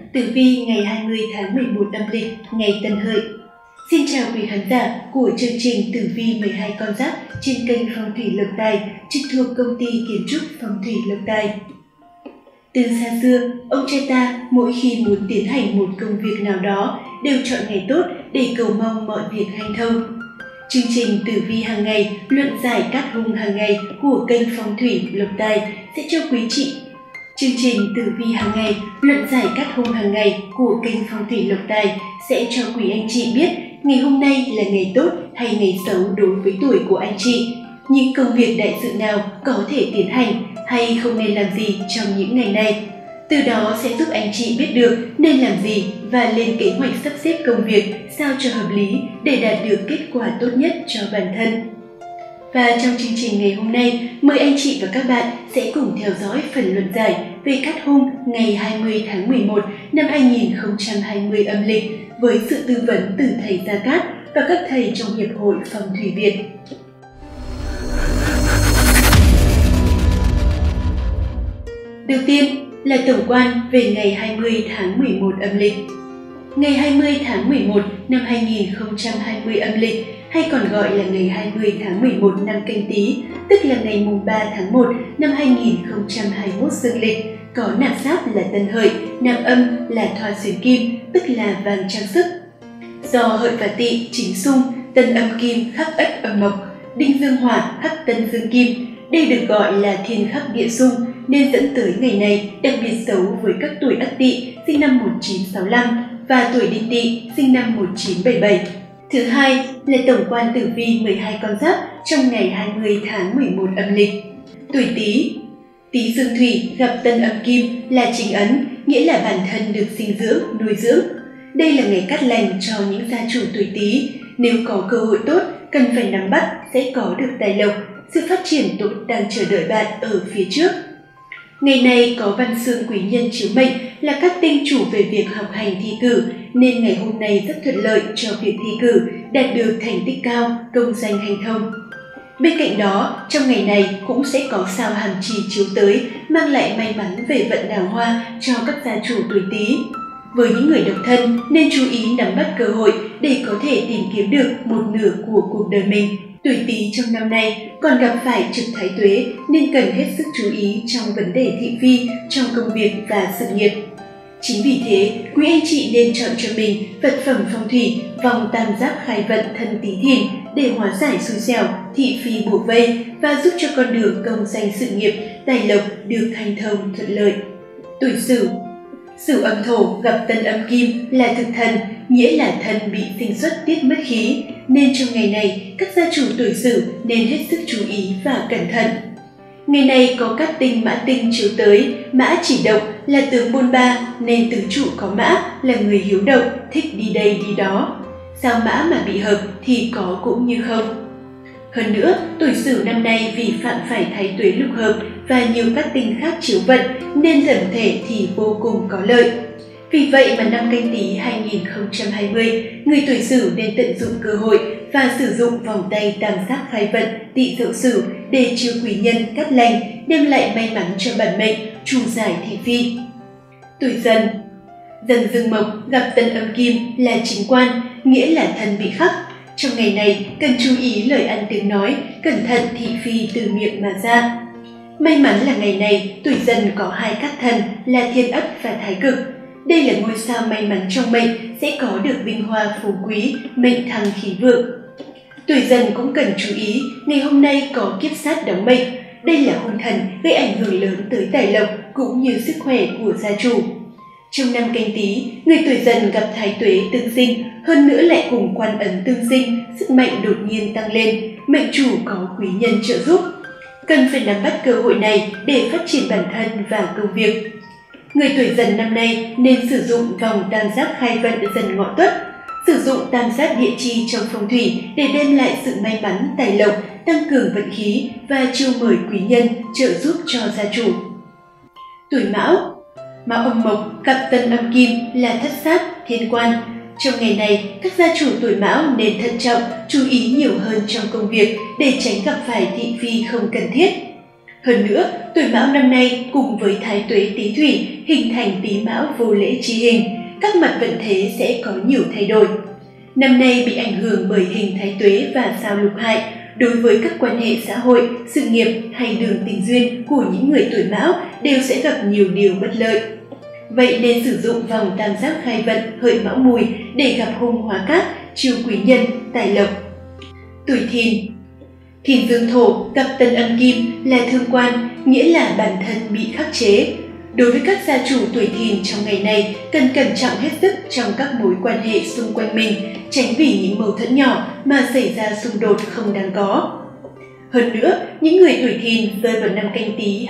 Tử vi ngày 20 tháng 11 âm lịch, ngày Tân Hợi. Xin chào quý khán giả của chương trình Tử vi 12 con giáp trên kênh Phong thủy Lộc Tài, trực thuộc công ty kiến trúc Phong thủy Lộc Tài. Từ xa xưa, ông cha ta mỗi khi muốn tiến hành một công việc nào đó đều chọn ngày tốt để cầu mong mọi việc hanh thông. Chương trình Tử vi hàng ngày, luận giải cát hung hàng ngày của kênh Phong thủy Lộc Tài sẽ cho quý chị. Chương trình Tử vi hàng ngày, luận giải cát hung hàng ngày của kênh Phong thủy Lộc Tài sẽ cho quý anh chị biết ngày hôm nay là ngày tốt hay ngày xấu đối với tuổi của anh chị. Những công việc đại sự nào có thể tiến hành hay không nên làm gì trong những ngày này. Từ đó sẽ giúp anh chị biết được nên làm gì và lên kế hoạch sắp xếp công việc sao cho hợp lý để đạt được kết quả tốt nhất cho bản thân. Và trong chương trình ngày hôm nay, mời anh chị và các bạn sẽ cùng theo dõi phần luận giải về cát hung ngày 20 tháng 11 năm 2020 âm lịch với sự tư vấn từ thầy Gia Cát và các thầy trong Hiệp hội Phong thủy Việt. Đầu tiên là tổng quan về ngày 20 tháng 11 âm lịch. Ngày 20 tháng 11 năm 2020 âm lịch, hay còn gọi là ngày 20 tháng 11 năm Canh Tý, tức là ngày mùng 3 tháng 1 năm 2021 dương lịch, có nạp giáp là Tân Hợi, nạp âm là Thoa xuyến kim, tức là vàng trang sức. Do Hợi và Tỵ chính xung, Tân âm kim khắc Ất âm mộc, Đinh dương hỏa khắc Tân dương kim, đây được gọi là thiên khắc địa xung, nên dẫn tới ngày này đặc biệt xấu với các tuổi Ất Tỵ sinh năm 1965 và tuổi Đinh Tỵ sinh năm 1977. Thứ hai là tổng quan tử vi 12 con giáp trong ngày 20 tháng 11 âm lịch. Tuổi Tý. Tý dương thủy gặp Tân âm kim là chính ấn, nghĩa là bản thân được sinh dưỡng, nuôi dưỡng. Đây là ngày cát lành cho những gia chủ tuổi Tý, nếu có cơ hội tốt cần phải nắm bắt sẽ có được tài lộc, sự phát triển tốt đang chờ đợi bạn ở phía trước. Ngày này có văn xương quý nhân chiếu mệnh là các tinh chủ về việc học hành thi cử, nên ngày hôm nay rất thuận lợi cho việc thi cử, đạt được thành tích cao, công danh hanh thông. Bên cạnh đó, trong ngày này cũng sẽ có sao hàm trì chiếu tới, mang lại may mắn về vận đào hoa cho các gia chủ tuổi Tý. Với những người độc thân nên chú ý nắm bắt cơ hội để có thể tìm kiếm được một nửa của cuộc đời mình. Tuổi Tý trong năm nay còn gặp phải trực thái tuế nên cần hết sức chú ý trong vấn đề thị phi trong công việc và sự nghiệp. Chính vì thế, quý anh chị nên chọn cho mình vật phẩm phong thủy vòng tam giác khai vận thân Tý Thìn để hóa giải xui xẻo, thị phi bủa vây và giúp cho con đường công danh sự nghiệp, tài lộc được hanh thông thuận lợi. Tuổi Sửu. Sửu âm thổ gặp Tân âm kim là thực thần, nghĩa là thân bị sinh xuất tiết mất khí, nên trong ngày này các gia chủ tuổi Sửu nên hết sức chú ý và cẩn thận. Ngày này có các tinh mã tinh chiếu tới, mã chỉ động là tướng bôn ba nên tứ trụ có mã là người hiếu động, thích đi đây đi đó. Sao mã mà bị hợp thì có cũng như không. Hơn nữa, tuổi Sửu năm nay vì phạm phải thái tuế lục hợp và nhiều các tinh khác chiếu vận nên thần thể thì vô cùng có lợi. Vì vậy mà năm Canh Tý 2020, người tuổi Sửu nên tận dụng cơ hội và sử dụng vòng tay tam giác khai vận Tỵ Dậu Sửu để chiêu quý nhân cát lành, đem lại may mắn cho bản mệnh, trù giải thị phi. Tuổi Dần. Dần dương mộc gặp Tân âm kim là chính quan, nghĩa là thân bị khắc. Trong ngày này cần chú ý lời ăn tiếng nói, cẩn thận thị phi từ miệng mà ra. May mắn là ngày này tuổi Dần có hai cát thần là Thiên Ất và Thái Cực. Đây là ngôi sao may mắn trong mệnh, sẽ có được vinh hoa phú quý, mệnh thăng khí vượng. Tuổi Dần cũng cần chú ý, ngày hôm nay có kiếp sát đóng mệnh. Đây là hung thần gây ảnh hưởng lớn tới tài lộc cũng như sức khỏe của gia chủ. Trong năm Canh Tý, người tuổi Dần gặp thái tuế tương sinh, hơn nữa lại cùng quan ấn tương sinh, sức mạnh đột nhiên tăng lên, mệnh chủ có quý nhân trợ giúp. Cần phải nắm bắt cơ hội này để phát triển bản thân và công việc. Người tuổi Dần năm nay nên sử dụng vòng tam giác khai vận Dần Ngọ Tuất, sử dụng tam giác địa chi trong phong thủy để đem lại sự may mắn, tài lộc, tăng cường vận khí và chiêu mời quý nhân trợ giúp cho gia chủ. Tuổi Mão. Mão âm mộc gặp Tân âm kim là thất sát, thiên quan. Trong ngày này, các gia chủ tuổi Mão nên thận trọng, chú ý nhiều hơn trong công việc để tránh gặp phải thị phi không cần thiết. Hơn nữa, tuổi Mão năm nay cùng với Thái Tuế Tý Thủy hình thành Tý Mão vô lễ chi hình, các mặt vận thế sẽ có nhiều thay đổi. Năm nay bị ảnh hưởng bởi hình Thái Tuế và sao Lục Hại, đối với các quan hệ xã hội, sự nghiệp hay đường tình duyên của những người tuổi Mão đều sẽ gặp nhiều điều bất lợi. Vậy nên sử dụng vòng tam giác khai vận Hợi Mão Mùi để gặp hung hóa cát, chiêu quý nhân, tài lộc. Tuổi Thìn. Thìn dương thổ gặp Tân âm kim là thương quan, nghĩa là bản thân bị khắc chế. Đối với các gia chủ tuổi Thìn trong ngày này, cần cẩn trọng hết sức trong các mối quan hệ xung quanh mình, tránh vì những mâu thuẫn nhỏ mà xảy ra xung đột không đáng có. Hơn nữa, những người tuổi Thìn rơi vào năm Canh Tý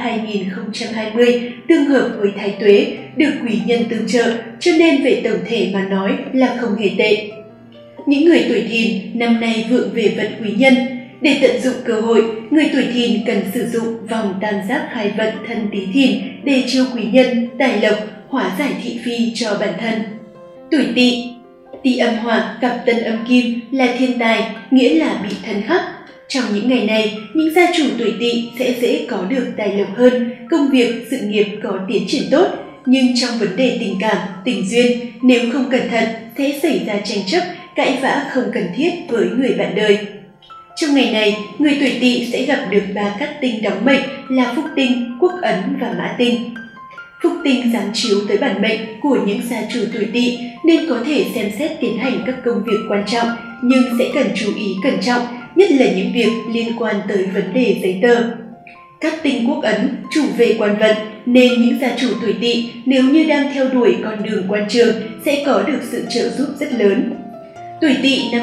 2020 tương hợp với Thái Tuế, được quý nhân tương trợ, cho nên về tổng thể mà nói là không hề tệ. Những người tuổi Thìn năm nay vượng về vận quý nhân. Để tận dụng cơ hội, người tuổi Thìn cần sử dụng vòng tam giác khai vận Thân Tý Thìn để chiêu quý nhân, tài lộc, hóa giải thị phi cho bản thân. Tuổi Tỵ. Tỵ âm hỏa gặp Tân âm kim là thiên tài, nghĩa là bị thân khắc. Trong những ngày này, những gia chủ tuổi Tỵ sẽ dễ có được tài lộc hơn, công việc, sự nghiệp có tiến triển tốt. Nhưng trong vấn đề tình cảm, tình duyên, nếu không cẩn thận sẽ xảy ra tranh chấp, cãi vã không cần thiết với người bạn đời. Trong ngày này, người tuổi Tỵ sẽ gặp được 3 cát tinh đóng mệnh là Phúc Tinh, Quốc Ấn và Mã Tinh. Phúc Tinh giáng chiếu tới bản mệnh của những gia chủ tuổi Tỵ nên có thể xem xét tiến hành các công việc quan trọng, nhưng sẽ cần chú ý cẩn trọng, nhất là những việc liên quan tới vấn đề giấy tờ. Cát tinh Quốc Ấn chủ về quan vận, nên những gia chủ tuổi Tỵ nếu như đang theo đuổi con đường quan trường sẽ có được sự trợ giúp rất lớn. Tuổi Tỵ năm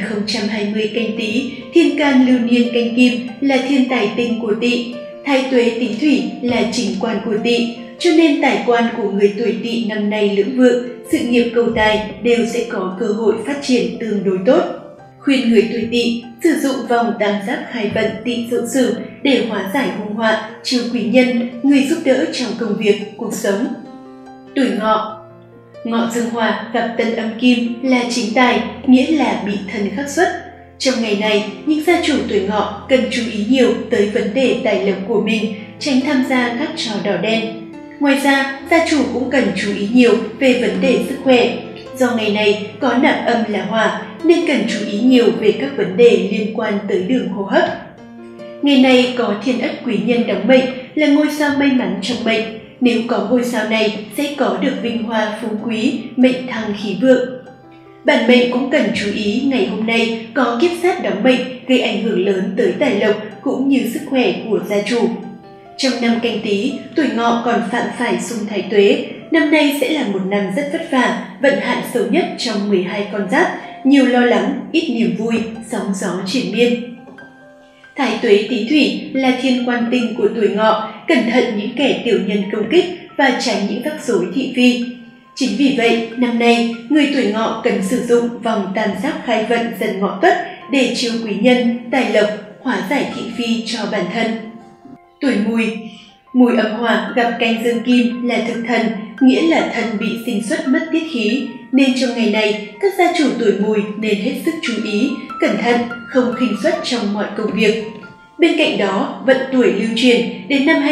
2020 Canh Tý, thiên can lưu niên Canh Kim là thiên tài tinh của Tỵ, Thái Tuế Tý Thủy là chính quan của Tỵ, cho nên tài quan của người tuổi Tỵ năm nay lưỡng vượng, sự nghiệp cầu tài đều sẽ có cơ hội phát triển tương đối tốt. Khuyên người tuổi Tỵ sử dụng vòng tam giác khai vận Tỵ Dậu Sửu để hóa giải hung họa, chiêu quý nhân, người giúp đỡ trong công việc, cuộc sống. Tuổi Ngọ. Ngọ dương hỏa gặp Tân âm kim là chính tài, nghĩa là bị thân khắc xuất. Trong ngày này, những gia chủ tuổi Ngọ cần chú ý nhiều tới vấn đề tài lộc của mình, tránh tham gia các trò đỏ đen. Ngoài ra, gia chủ cũng cần chú ý nhiều về vấn đề sức khỏe. Do ngày này có nạp âm là hỏa, nên cần chú ý nhiều về các vấn đề liên quan tới đường hô hấp. Ngày này có thiên ất quý nhân đóng mệnh là ngôi sao may mắn trong mệnh. Nếu có ngôi sao này sẽ có được vinh hoa phú quý, mệnh thăng khí vượng. Bản mệnh cũng cần chú ý ngày hôm nay có kiếp sát đóng mệnh gây ảnh hưởng lớn tới tài lộc cũng như sức khỏe của gia chủ. Trong năm Canh Tý, tuổi Ngọ còn phạm phải xung Thái Tuế. Năm nay sẽ là một năm rất vất vả, vận hạn xấu nhất trong 12 con giáp, nhiều lo lắng, ít niềm vui, sóng gió triển miên. Thái Tuế Tý Thủy là thiên quan tinh của tuổi Ngọ, cẩn thận những kẻ tiểu nhân công kích và tránh những rắc rối thị phi. Chính vì vậy, năm nay, người tuổi Ngọ cần sử dụng vòng tam giác khai vận Dần Ngọ Tuất để chiêu quý nhân, tài lộc, hóa giải thị phi cho bản thân. Tuổi Mùi. Mùi âm hỏa gặp Canh dương kim là thực thần, nghĩa là thần bị sinh xuất mất tiết khí, nên trong ngày này các gia chủ tuổi Mùi nên hết sức chú ý, cẩn thận, không khinh suất trong mọi công việc. Bên cạnh đó, vận tuổi lưu truyền đến năm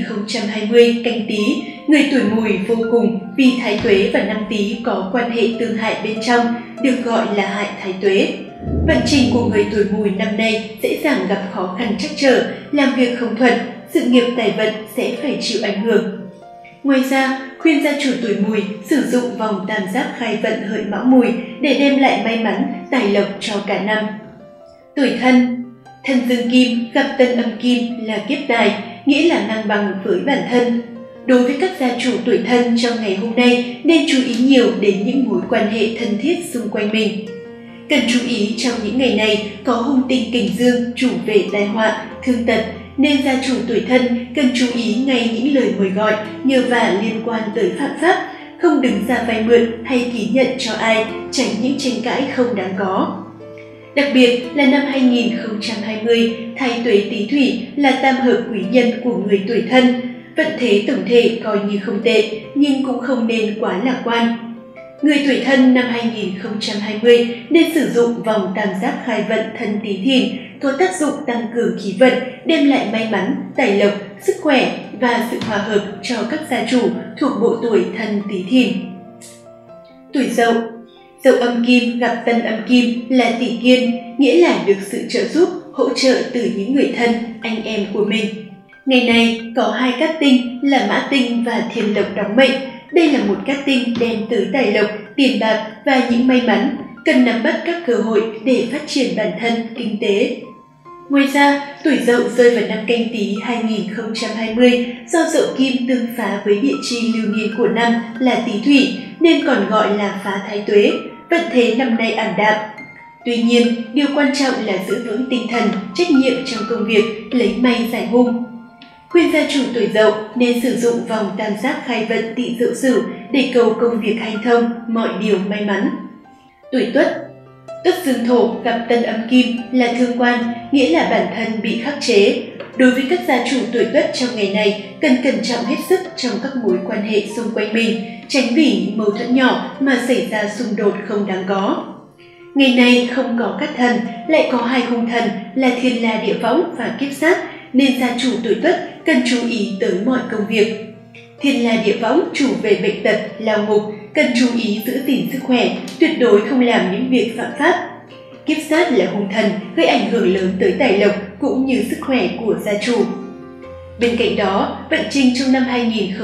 2020 Canh Tý, người tuổi Mùi vô cùng vì Thái Tuế và năm Tý có quan hệ tương hại bên trong, được gọi là hại Thái Tuế. Vận trình của người tuổi Mùi năm nay dễ dàng gặp khó khăn trắc trở, làm việc không thuận, sự nghiệp tài vận sẽ phải chịu ảnh hưởng. Ngoài ra, khuyên gia chủ tuổi Mùi sử dụng vòng tam giác khai vận Hợi Mão Mùi để đem lại may mắn, tài lộc cho cả năm. Tuổi Thân. Thân dương kim gặp Tân âm kim là kiếp tài, nghĩa là ngang bằng với bản thân. Đối với các gia chủ tuổi Thân trong ngày hôm nay nên chú ý nhiều đến những mối quan hệ thân thiết xung quanh mình. Cần chú ý trong những ngày này có hung tinh Kình Dương chủ về tai họa, thương tật, nên gia chủ tuổi Thân cần chú ý ngay những lời mời gọi, nhờ vả liên quan tới phạm pháp, không đứng ra vay mượn hay ký nhận cho ai, tránh những tranh cãi không đáng có. Đặc biệt là năm 2020, Thái Tuế Tý Thủy là tam hợp quý nhân của người tuổi Thân. Vận thế tổng thể coi như không tệ, nhưng cũng không nên quá lạc quan. Người tuổi Thân năm 2020 nên sử dụng vòng tam giác khai vận Thân Tý Thìn có tác dụng tăng cường khí vận, đem lại may mắn, tài lộc, sức khỏe và sự hòa hợp cho các gia chủ thuộc bộ tuổi Thân Tý Thìn. Tuổi Dậu. Dậu âm kim gặp Tân âm kim là tỷ kiên, nghĩa là được sự trợ giúp, hỗ trợ từ những người thân, anh em của mình. Ngày này có hai cát tinh là Mã Tinh và Thiên Lộc đóng mệnh. Đây là một cát tinh đem tới tài lộc, tiền bạc và những may mắn, cần nắm bắt các cơ hội để phát triển bản thân kinh tế. Ngoài ra, tuổi Dậu rơi vào năm Canh Tý 2020 do Dậu kim tương phá với địa chi lưu niên của năm là Tý Thủy nên còn gọi là phá thái tuế, vận thế năm nay ảm đạm. Tuy nhiên, điều quan trọng là giữ vững tinh thần, trách nhiệm trong công việc, lấy may giải hung. Khuyên gia chủ tuổi Dậu nên sử dụng vòng tam giác khai vận Tỵ Dậu Sửu để cầu công việc hanh thông, mọi điều may mắn. Tuổi Tuất. Tuất dương thổ gặp Tân âm kim là thương quan, nghĩa là bản thân bị khắc chế. Đối với các gia chủ tuổi Tuất trong ngày này, cần cẩn trọng hết sức trong các mối quan hệ xung quanh mình, tránh vì những mâu thuẫn nhỏ mà xảy ra xung đột không đáng có. Ngày này không có cát thần, lại có hai hung thần là Thiên La Địa Võng và Kiếp Sát, nên gia chủ tuổi Tuất cần chú ý tới mọi công việc. Thiên La Địa Võng chủ về bệnh tật, lao ngục, cần chú ý giữ gìn sức khỏe, tuyệt đối không làm những việc phạm pháp. Kiếp Sát là hung thần gây ảnh hưởng lớn tới tài lộc cũng như sức khỏe của gia chủ. Bên cạnh đó, vận trình trong năm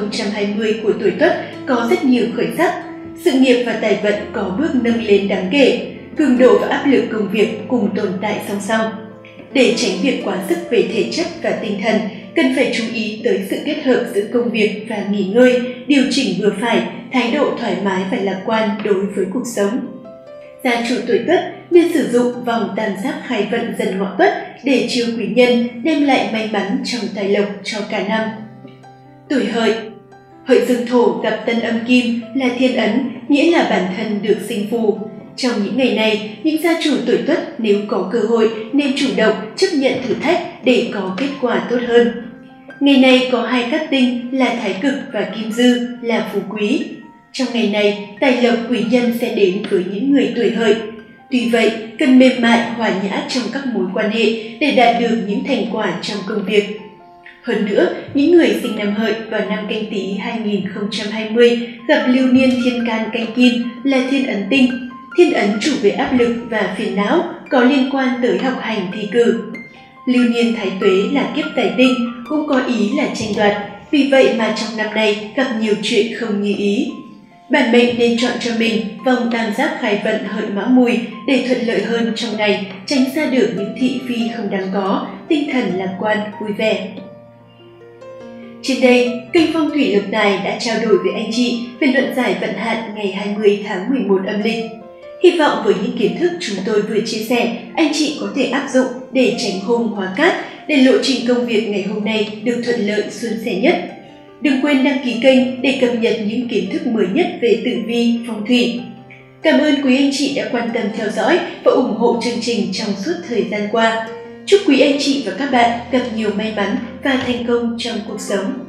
2020 của tuổi Tuất có rất nhiều khởi sắc. Sự nghiệp và tài vận có bước nâng lên đáng kể, cường độ và áp lực công việc cùng tồn tại song song. Để tránh việc quá sức về thể chất và tinh thần, cần phải chú ý tới sự kết hợp giữa công việc và nghỉ ngơi, điều chỉnh vừa phải, thái độ thoải mái và lạc quan đối với cuộc sống. Gia chủ tuổi Tuất nên sử dụng vòng tam giác khai vận Dần Ngọ Tuất để chiêu quý nhân, đem lại may mắn trong tài lộc cho cả năm. Tuổi Hợi. Hợi dương thổ gặp Tân âm kim là thiên ấn, nghĩa là bản thân được sinh phù. Trong những ngày này, những gia chủ tuổi Tuất nếu có cơ hội nên chủ động chấp nhận thử thách để có kết quả tốt hơn. Ngày này có hai cát tinh là Thái Cực và Kim Dư là phú quý. Trong ngày này, tài lộc quý nhân sẽ đến với những người tuổi Hợi. Tuy vậy, cần mềm mại, hòa nhã trong các mối quan hệ để đạt được những thành quả trong công việc. Hơn nữa, những người sinh năm Hợi vào năm Canh Tý 2020 gặp lưu niên thiên can canh kim là Thiên ấn tinh. Thiên ấn chủ về áp lực và phiền não, có liên quan tới học hành thi cử. Lưu niên thái tuế là kiếp tài tinh, cũng có ý là tranh đoạt, vì vậy mà trong năm nay gặp nhiều chuyện không như ý. Bản mệnh nên chọn cho mình vòng tam giác khai vận Hợi Mão Mùi để thuận lợi hơn trong ngày, tránh xa được những thị phi không đáng có, tinh thần lạc quan, vui vẻ. Trên đây, kênh Phong Thủy Lộc Tài đã trao đổi với anh chị về luận giải vận hạn ngày 20 tháng 11 âm lịch. Hy vọng với những kiến thức chúng tôi vừa chia sẻ, anh chị có thể áp dụng để tránh hung hóa cát, để lộ trình công việc ngày hôm nay được thuận lợi suôn sẻ nhất. Đừng quên đăng ký kênh để cập nhật những kiến thức mới nhất về tử vi, phong thủy. Cảm ơn quý anh chị đã quan tâm theo dõi và ủng hộ chương trình trong suốt thời gian qua. Chúc quý anh chị và các bạn gặp nhiều may mắn và thành công trong cuộc sống.